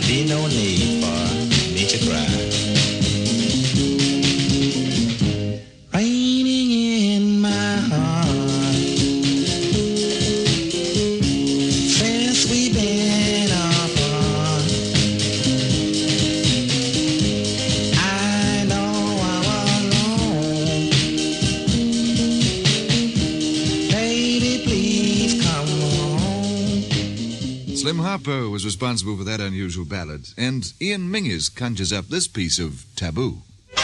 be no need for me to cry. Raining in my heart since we've been apart. I know I was wrong. Baby, please come home. Slim Harpo was responsible for that unusual ballad, and Ian Mingus conjures up this piece of Taboo.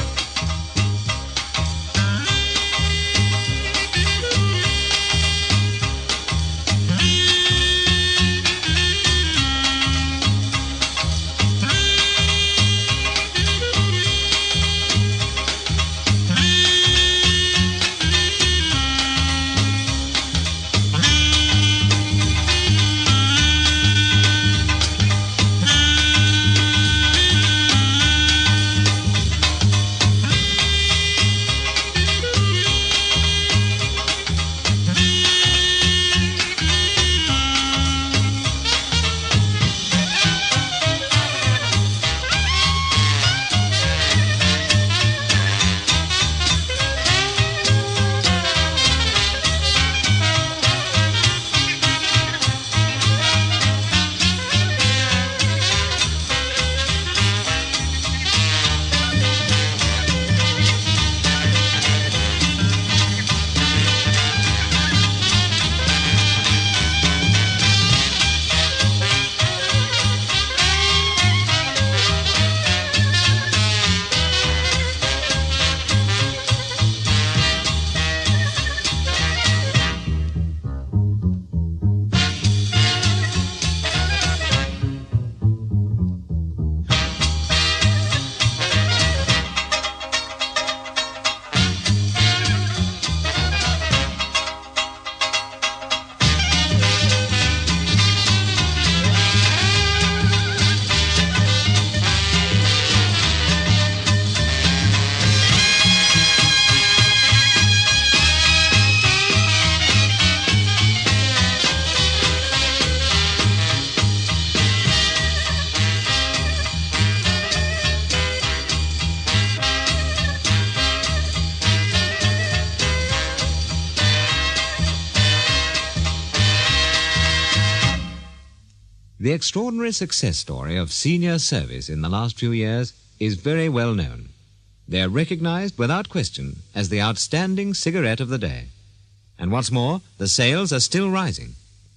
The extraordinary success story of senior service in the last few years is very well known. They are recognized without question as the outstanding cigarette of the day. And what's more, the sales are still rising.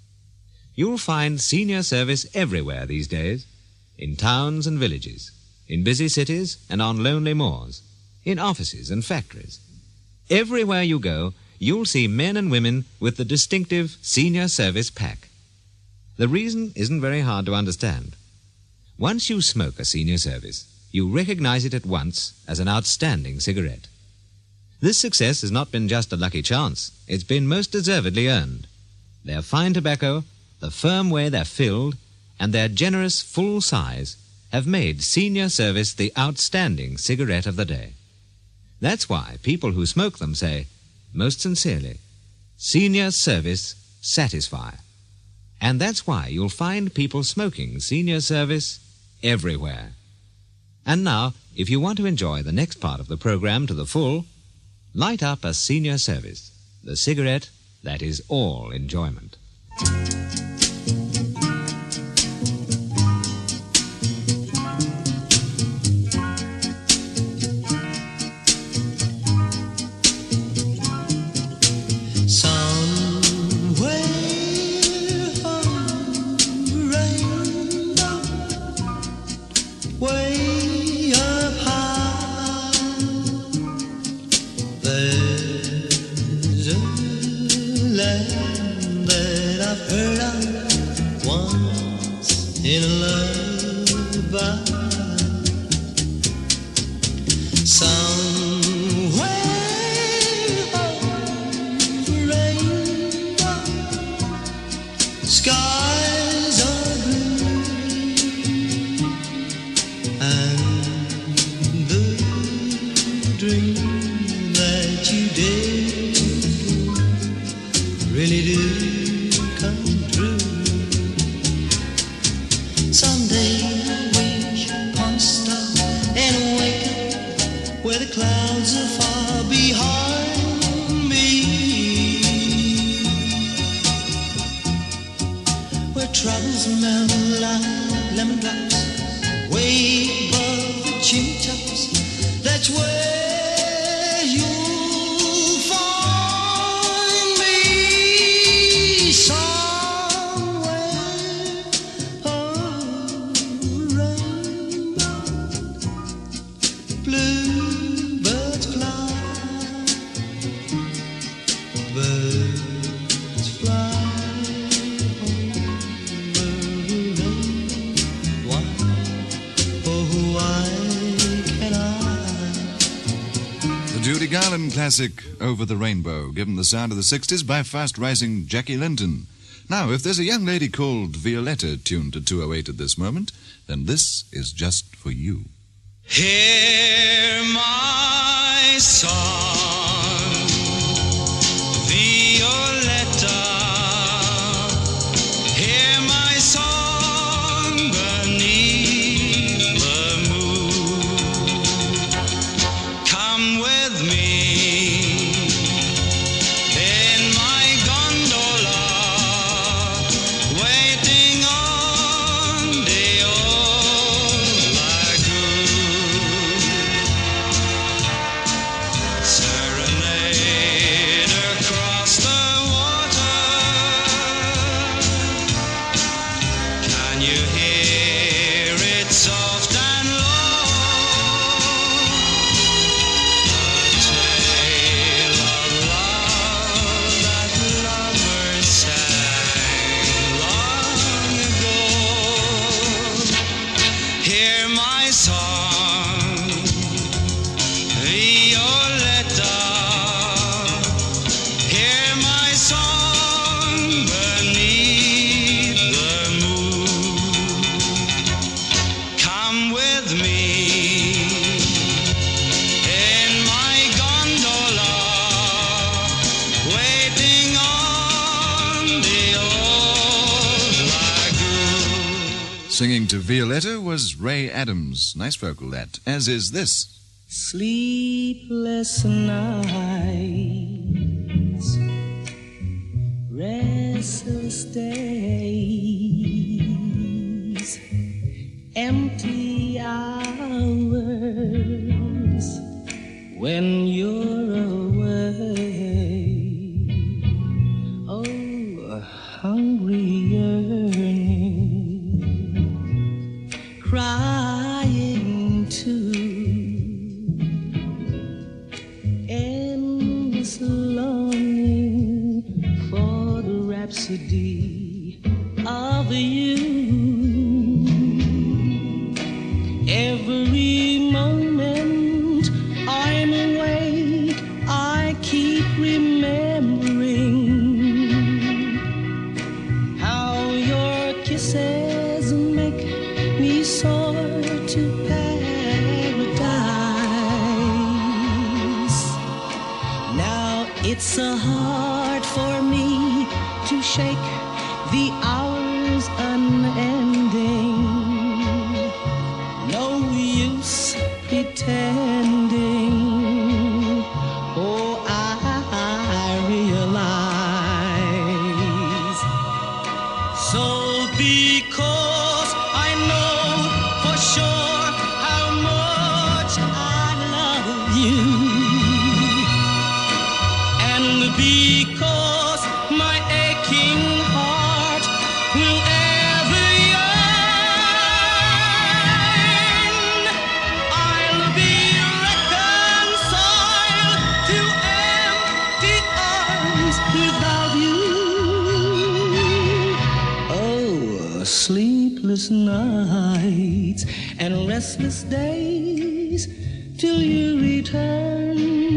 You'll find senior service everywhere these days, in towns and villages, in busy cities and on lonely moors, in offices and factories. Everywhere you go, you'll see men and women with the distinctive senior service pack. The reason isn't very hard to understand. Once you smoke a senior service, you recognize it at once as an outstanding cigarette. This success has not been just a lucky chance. It's been most deservedly earned. Their fine tobacco, the firm way they're filled, and their generous full size have made senior service the outstanding cigarette of the day. That's why people who smoke them say, most sincerely, senior service satisfy. And that's why you'll find people smoking senior service everywhere. And now, if you want to enjoy the next part of the program to the full, light up a senior service, the cigarette that is all enjoyment. Way up high, there's a land that I've heard of once in a lullaby. Somewhere over the rainbow, skies are blue, and the dream that you did really do come true. Someday lemon drops way above the chimney tops. That's where you'll find me somewhere around. Bluebirds fly, birds fly. Judy Garland classic, Over the Rainbow, given the sound of the 60s by fast-rising Jackie Linton. Now, if there's a young lady called Violetta tuned to 208 at this moment, then this is just for you. Hear my song, Violetta. Hear my song beneath the moon. Come with me in my gondola, waiting on the old lagoon. Serenade across the water. Can you hear it soft and low? A tale of love that lovers sang long ago. Hear my song, Violetta. Hear my song beneath the moon. Come with me in my gondola, waiting on the old lagoon. Singing to Violetta was Ray Adams. Nice vocal, that. As is this. Sleepless nights, restless days, empty hours when you're away. Oh, hungry yearning, crying too. Endless longing for the rhapsody of you. Every moment I'm awake, I keep remembering how your kisses make me soar to paradise. Now it's so hard for me to shake the hours unending. No use pretending. Oh, I realize. So because I know for sure how much I love you, and because my aching heart will ever yearn, I'll be reconciled to empty arms without you. Oh, sleepless nights and restless days till you return.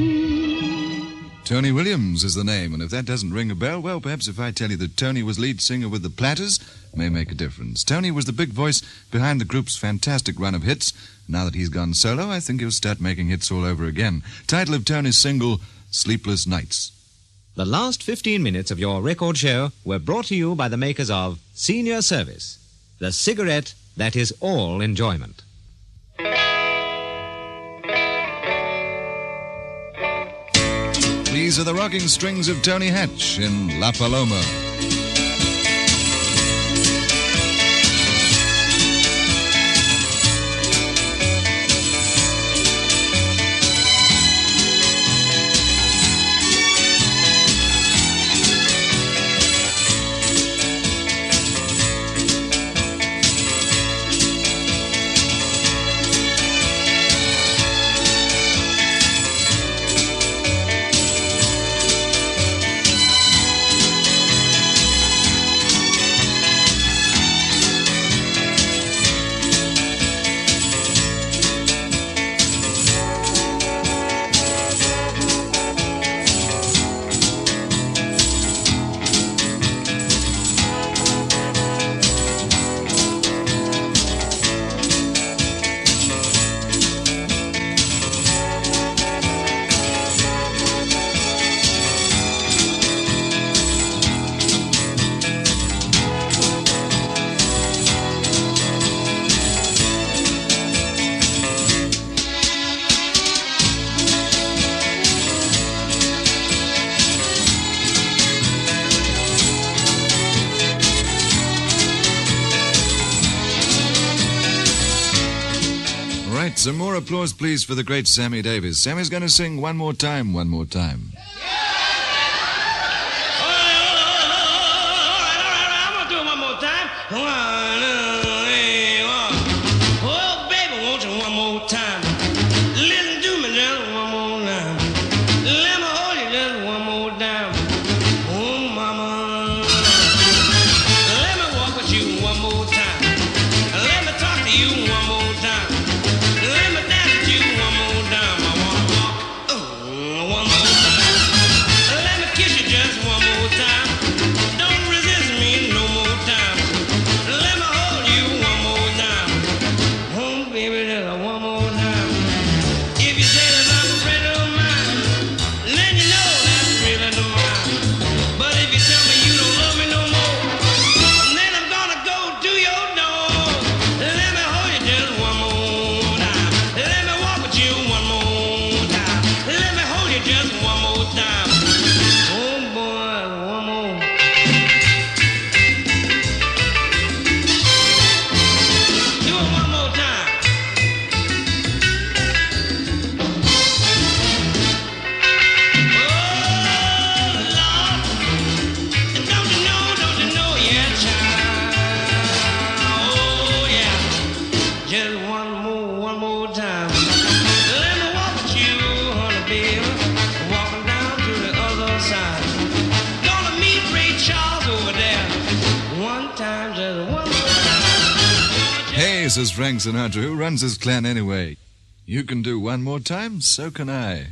Tony Williams is the name, and if that doesn't ring a bell, well, perhaps if I tell you that Tony was lead singer with the Platters, may make a difference. Tony was the big voice behind the group's fantastic run of hits. Now that he's gone solo, I think he'll start making hits all over again. Title of Tony's single, Sleepless Nights. The last 15 minutes of your record show were brought to you by the makers of Senior Service, the cigarette that is all enjoyment. These are the rocking strings of Tony Hatch in La Paloma. Right, some more applause, please, for the great Sammy Davis. Sammy's going to sing One More Time, One More Time. Oh, baby, won't you one more time? Listen to me just one more time. Let me hold you just one more time. Oh, mama. Let me walk with you one more time. Let me talk to you one more time. Let me dance with you one more time. I wanna walk one more time. Let me kiss you just one more time. Don't resist me no more time. Let me hold you one more time. Oh, baby, just one more time. If you say that I'm a friend of mine, then you know that's really the mine. But if you tell me you don't love me no more, then I'm gonna go to your door. Let me hold you just one more time. Let me walk with you one more time. Let me hold you just one more time. Oh, boy, one more. Do it one more time. Oh, Lord. Don't you know, yeah, child. Oh, yeah. Just one more time. Let me walk with you, honey, baby. Walking down to the other side. Gonna meet Ray Charles over there. One time, just one more time. Hey, says Frank Sinatra, who runs his clan anyway? You can do one more time, so can I.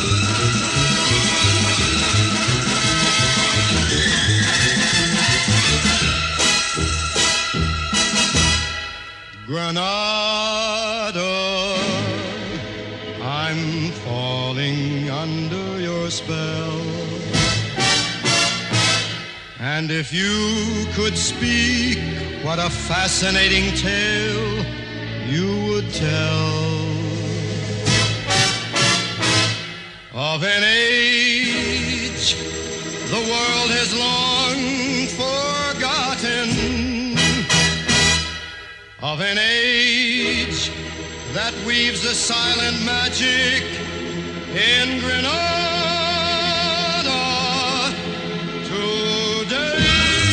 Granada, I'm falling under your spell. And if you could speak, what a fascinating tale you would tell of an age the world has long forgotten, of an age that weaves a silent magic in Grenada today.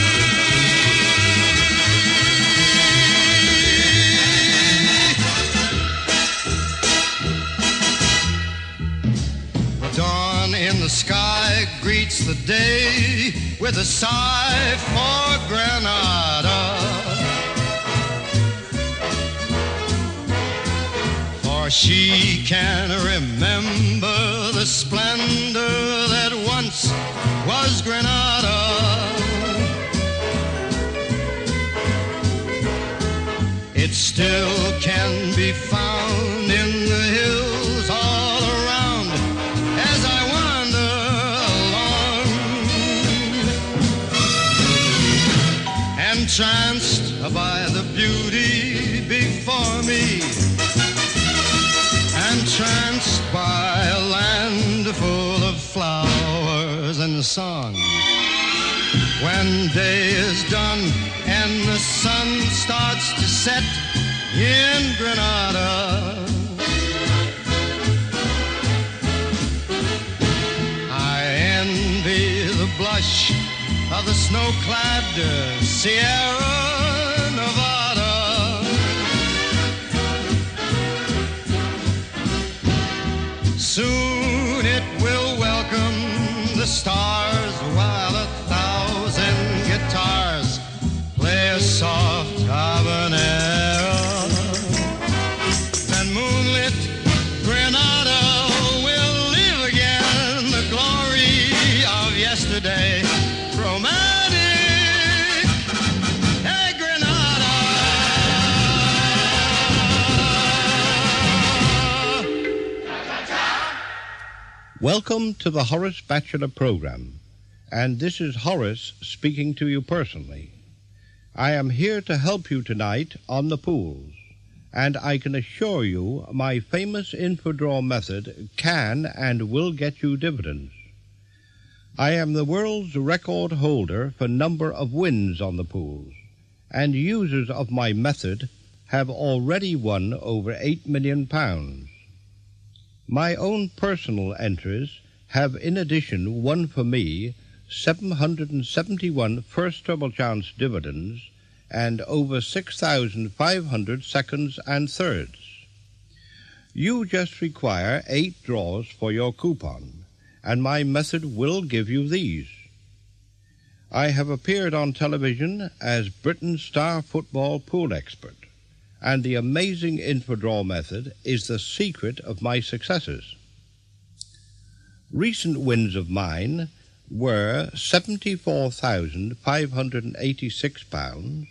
The dawn in the sky greets the day with a sigh for Granada. For she can remember the splendor that once was Granada. It still can be found in the hills all around as I wander along, entranced by the beauty before me, entranced by a land full of flowers and song. When day is done and the sun starts to set in Granada, I envy the blush of the snow-clad Sierra Nevada. Soon it will welcome the stars while 1,000 guitars play a soft habanera. Then moonlit Granada will live again, the glory of yesterday. Romantic, hey Granada. Welcome to the Horace Batchelor program, and this is Horace speaking to you personally. I am here to help you tonight on the pools, and I can assure you my famous infodraw method can and will get you dividends. I am the world's record holder for number of wins on the pools, and users of my method have already won over £8 million. My own personal entries have in addition won for me 771 first treble chance dividends and over 6,500 seconds and thirds. You just require 8 draws for your coupon, and my method will give you these. I have appeared on television as Britain's star football pool expert, and the amazing infodraw method is the secret of my successes. Recent wins of mine were £74,586,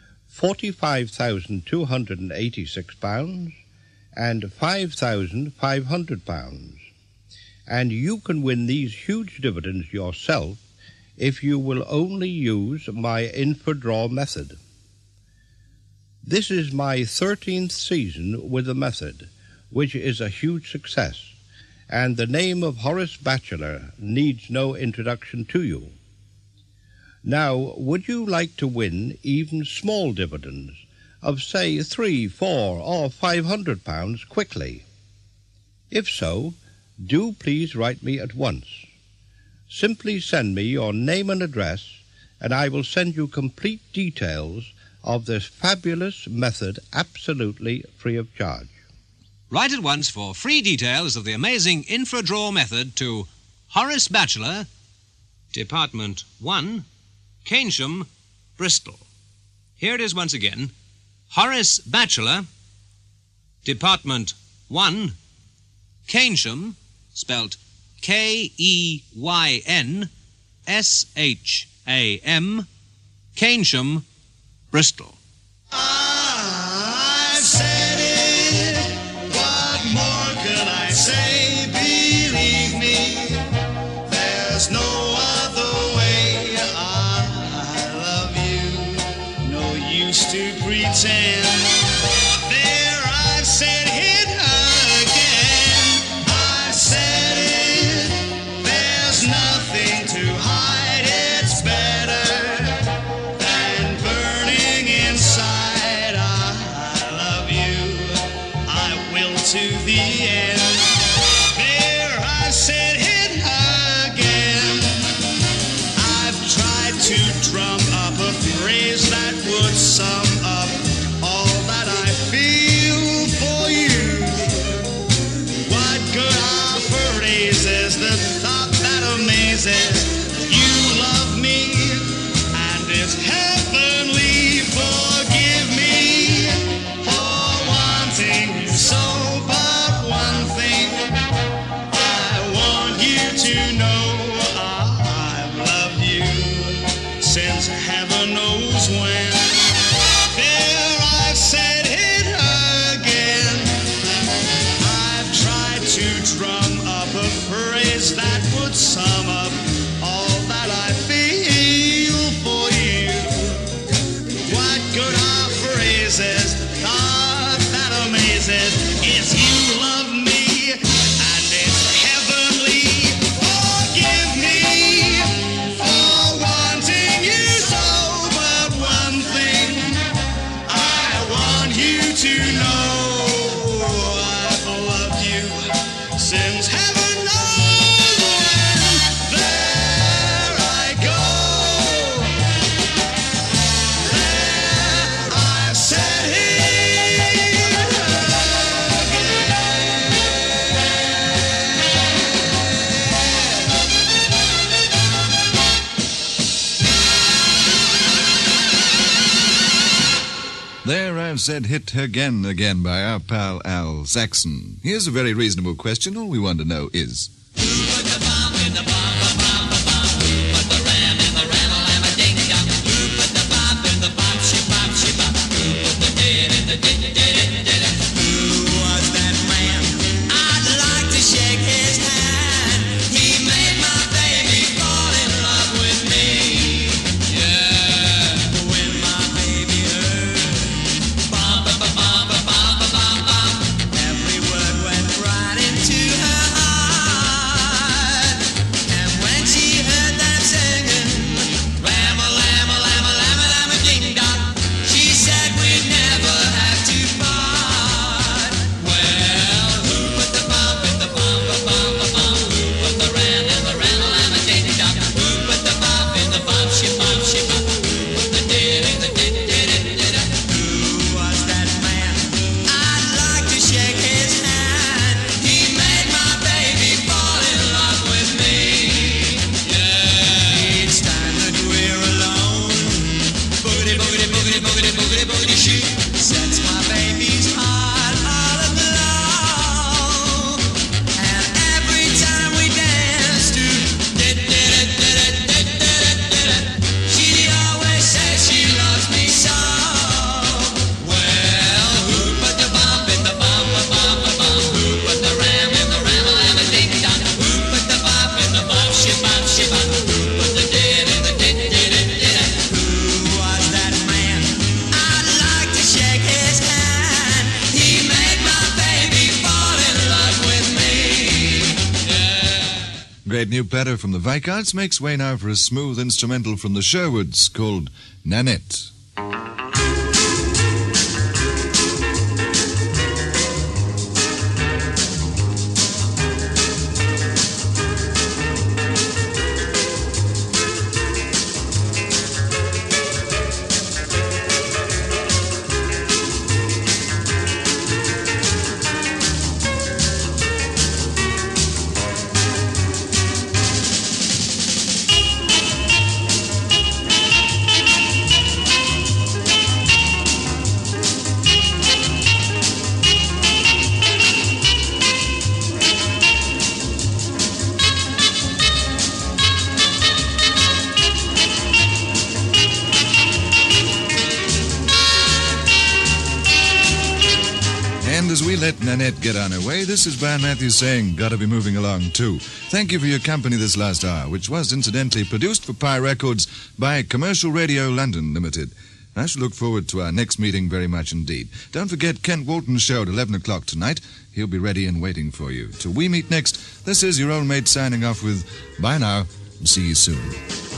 £45,286, and £5,500. And you can win these huge dividends yourself if you will only use my infodraw method. This is my 13th season with the method, which is a huge success, and the name of Horace Batchelor needs no introduction to you. Now, would you like to win even small dividends of, say, £300, £400, or £500 quickly? If so, do please write me at once. Simply send me your name and address, and I will send you complete details of this fabulous method absolutely free of charge. Write at once for free details of the amazing infodraw method to Horace Batchelor, Department 1, Keynsham, Bristol. Here it is once again. Horace Batchelor, Department 1, Keynsham, spelt Keynsham, Keynsham, Bristol. I said it, what more could I say? Believe me, there's no other way. I love you, no use to pretend. There, I've said it again. I said it, there's nothing to hide. It's better than burning inside. I love you, I will to the end. There, I said it again. I've tried to drum up a phrase that would sum up all that I feel for you. What good are phrases, the thought that amazes? You love me, and it's heavenly. Forgive me for wanting you so, but one thing I want you to know: I've loved you since heaven knows when. There, I've said it again. I've tried to drum up a phrase that would sum up all that I feel for you. What good are phrases, thought that amazes? It's you love me, and it's heavenly. Forgive me for wanting you so, but one thing I want you to know: I've loved you since heaven knows when. There I go. There, I've said it There I've said hit again by our pal Al Saxon. Here's a very reasonable question. All we want to know is... great new platter from the Viscounts makes way now for a smooth instrumental from the Sherwoods called Nanette. And as we let Nanette get on her way, this is Brian Matthews saying, gotta be moving along too. Thank you for your company this last hour, which was incidentally produced for Pi Records by Commercial Radio London Limited. I shall look forward to our next meeting very much indeed. Don't forget Kent Walton's show at 11 o'clock tonight. He'll be ready and waiting for you. Till we meet next, this is your old mate signing off with bye now and see you soon.